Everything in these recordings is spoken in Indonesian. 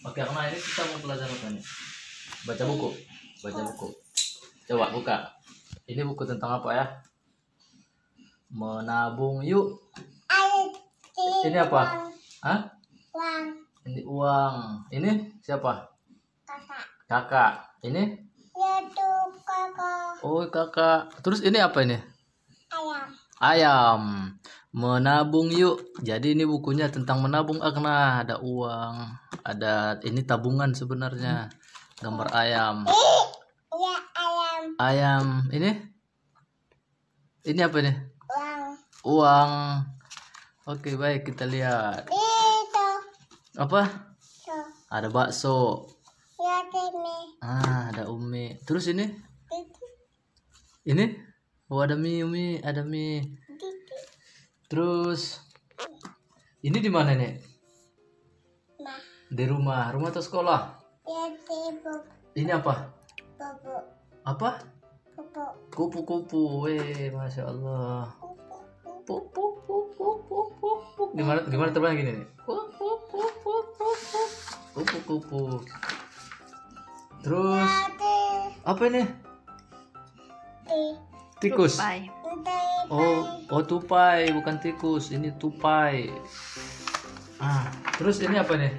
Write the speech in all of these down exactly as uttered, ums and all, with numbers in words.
Oke, karena ini kita mau belajar apa nih? Baca buku. Baca buku. Coba buka. Ini buku tentang apa ya? Menabung yuk. Ini apa? Hah? Uang. Ini uang. Ini siapa? Kakak. Kakak. Ini? Yaitu kakak. Oh, kakak. Terus ini apa ini? Ayam. Ayam. Menabung yuk. Jadi ini bukunya tentang menabung, Agna. Ada uang, ada ini tabungan sebenarnya. Gambar ayam. Ya ayam. Ayam. Ini? Ini apa ini? Uang. Uang. Oke, baik, kita lihat. Itu. Apa? Tuh. Ada bakso. Ya ini. Ah, ada umi. Terus ini? Itu. Ini? Oh, ada mie, umi, ada mie. Itu. Terus ini di mana nih? Nah. Di rumah, rumah atau sekolah? Ya ibu. Ini apa? Bobo. Apa? Bobo. Kupu-kupu. Weh, masya Allah. Puk, puk, puk, puk, puk, puk, puk. Gimana gimana terbang gini nih? Puk, puk, puk, puk, puk, puk. Kupu-kupu. Terus Tadi. apa ini? Di. Tikus. Tupai. Oh, oh tupai, bukan tikus. Ini tupai. Ah, terus ini apa nih?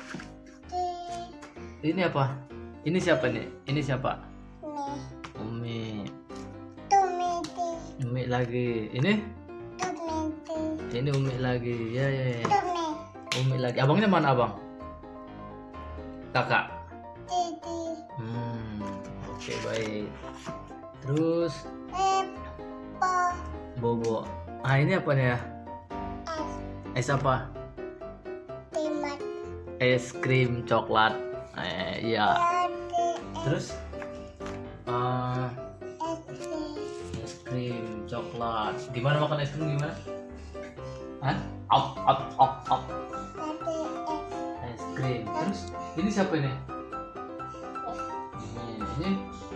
Di. Ini apa? Ini siapa nih? Ini siapa? Nih. Umi. Tumiti. Umi lagi. Ini? Tumiti. Ini Umi lagi. Ya, ya, ya. Tumi. Umi lagi. Abangnya mana, abang? Kakak. Titi. Hmm, oke, baik. Terus Epo. bobo. Ah, ini apa nih ya? Es. Es apa? Timat. Es krim coklat. Eh, iya. Tadi. Terus eh, Es. es krim coklat. Gimana makan es krim gimana? Hah? Op, op, op, op. Tadi es. Es krim. Terus ini siapa ini? Ini, ini.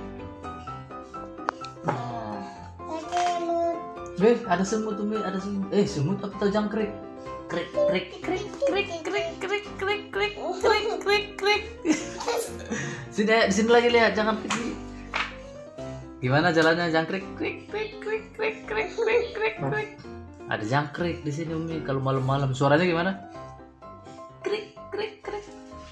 Hmm. Tadi mut. Eh, ada semut tuh, Mi. Ada semut. Eh, semut apa tuh jangkrik? Krik, krik, krik, krik, krik, krik, krik, krik, krik, krik, krik. Sini, di sini lagi lihat, jangan pergi. Gimana jalannya jangkrik? Krik, krik, krik, krik, krik, krik, krik, krik. Ada jangkrik di sini, Umi. Kalau malam-malam suaranya gimana? Krik, krik, krik.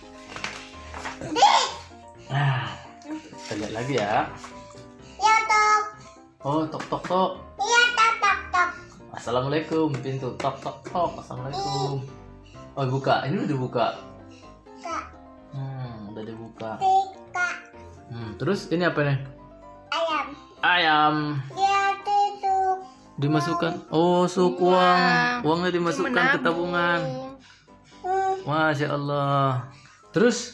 Ah, kita lihat lagi ya. Ya tok. Oh, tok tok tok. Ya tok tok tok. Assalamualaikum, pintu tok tok tok. Assalamualaikum. Oh, buka. Ini udah dibuka. Kak. Hmm, udah dibuka. Tika. Hmm, terus ini apa nih? Ayam. Ayam Dia tutup. dimasukkan. Oh, suk uang. Uangnya dimasukkan ke tabungan. Hmm. Masya Allah. Terus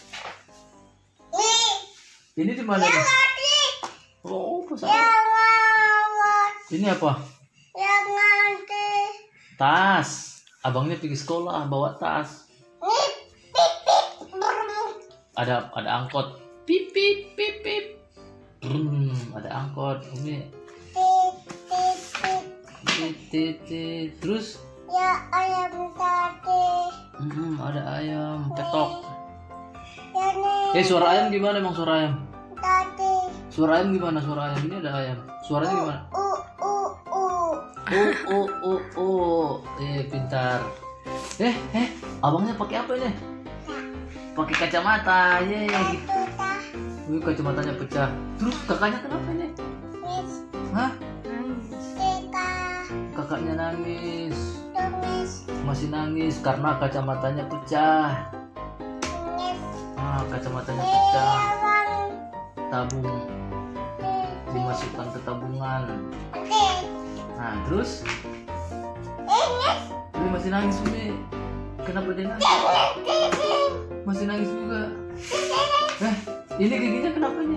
Nih. ini di mana nih? Tadi. Oh, Yang pesawat. ngawat. Ini apa? Yang nanti. Tas. Abangnya pergi sekolah bawa tas. Nih. Pip pip. Brrrr. Ada ada angkot. Pip pip pip pip. Hmm, ada angkot. Ini Pip pip pip. titit. Terus Ya ayam tadi. hmm, ada ayam petok. Ya nih. Eh, suara ayam gimana emang suara ayam? Tadi. Suara ayam gimana suara ayam? Ini ada ayam. Suaranya gimana? Uh uh uh. Oh oh oh oh. Eh, pintar. Eh, eh, abangnya pakai apa ini? Pakai kacamata. Ye. Itu dah. Wih, kacamatanya pecah. Terus kakaknya kenapa ini? Miss. Hah? Tika. Kakaknya nangis. Tumis. Masih nangis karena kacamatanya pecah. Miss. Ah, kacamatanya pecah. Ayam. Tabung dimasukkan ke tabungan. Oke. Nah, terus Eh, Miss. Umi masih nangis, Umi. Kenapa dia nangis? Masih nangis juga. Eh, ini giginya kenapa ini?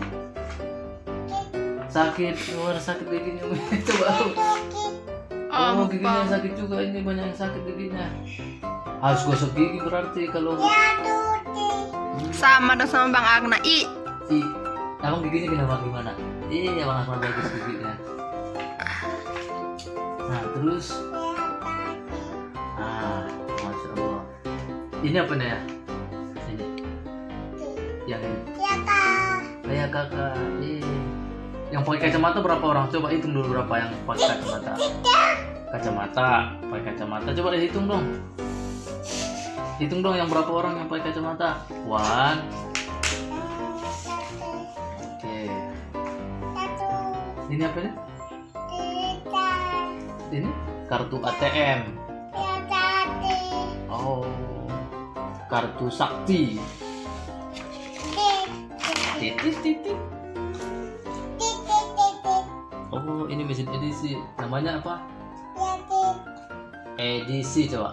Sakit, luar sakit giginya, Umi. Coba. Oh, giginya sakit juga, ini banyak yang sakit giginya. Harus gosok gigi berarti kalau Ya tuti. Sama dong sama Bang Agna. I. i, abang giginya kenapa gimana? Iya, Bang Asman bagus giginya. Nah, terus Ya tadi. ah, masya Allah. Ini apa nih ya? Ini Yang Kakak. kayak kakak. Iya. Yang pakai kacamata berapa orang? Coba hitung dulu berapa yang pakai kacamata. Kacamata, pakai kacamata. Coba dihitung dong. Hitung dong yang berapa orang yang pakai kacamata. One. Oke. Satu. Ini apa nih? Tiga. Ini kartu A T M. Tadi. Oh. Kartu sakti. Titit titit. Oh, ini mesin edisi. Namanya apa? Edisi coba.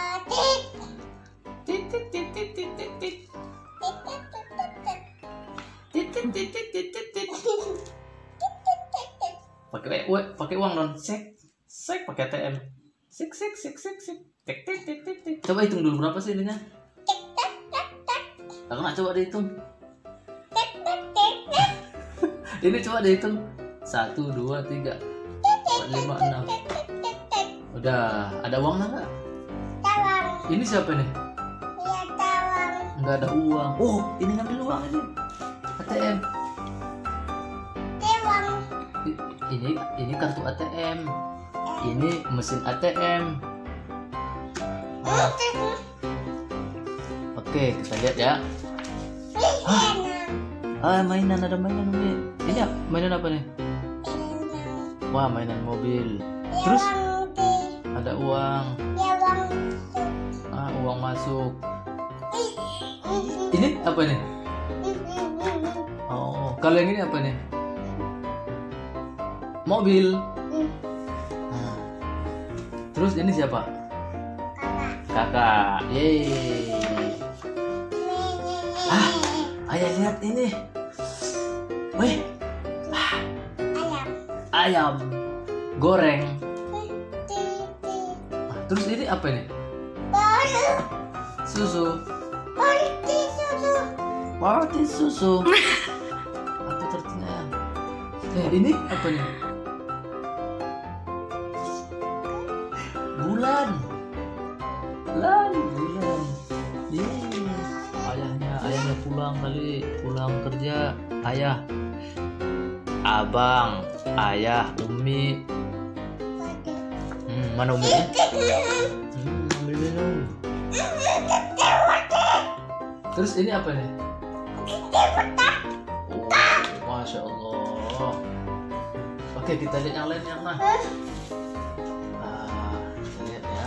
Titit titit titit titit. Titit titit titit titit. Pakai uang, pakai uang non. Sek, sek pakai A T M. Sek sek sek sek sek. Tek tek tek tek tek. Coba hitung dulu berapa sih ininya? Kakak coba dihitung. Ini coba dihitung. Satu, dua, tiga, empat, lima, enam. Udah, ada uangnya nggak? Ini siapa nih? Nggak ada uang. Oh, ini ngambil uang ini. A T M. I- Ini ini kartu A T M. Ini mesin A T M. Nah, oke, kita lihat ya. Ah, mainan, ada mainan nih. Ini apa? Mainan apa nih? Wah, mainan mobil. Terus ada uang. Ah, uang masuk. Ini apa nih? Oh, kalau yang ini apa nih? Mobil. Nah. Terus ini siapa? Kakak. Yeay. Ah, ayah lihat ini. Wih, ayam goreng. Ah, terus ini apa nih? Susu. Party susu. Aku tertinggal. Eh, ini apa nih? Bulan. Bulan, bulan. Yeay. Ayahnya, ayahnya pulang kali, pulang kerja. Ayah, abang, ayah, umi. Hmm, mana uminya? Hmm, ambil minum. Terus ini apa nih? Oh, masya Allah. Oke, kita lihat yang lainnya mah. Ah, kita lihat ya.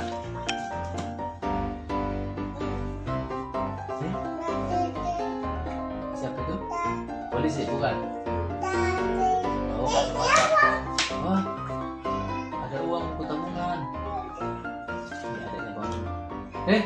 Nih, siapa itu? Polisi bukan? Oh, wah, ada uang buku tabungan. Ini adanya bang. Eh,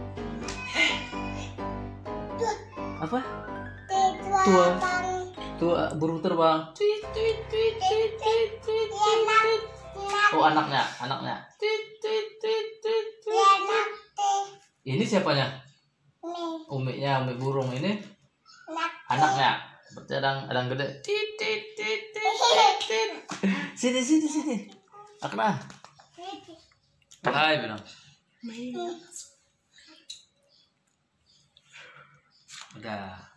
apa? Tua, tua burung terbang. Tweet, tweet, tweet, tweet, tweet, tweet, tweet. Oh, anaknya, anaknya. Tweet, tweet, tweet, tweet, tweet. Ini siapanya? Uminya, umi burung ini. Anaknya. Seperti ada ada yang gede. Tit, tit, tit, tit, tit, tit. Sini, sini, sini. Akna. Hai, bilang. Udah.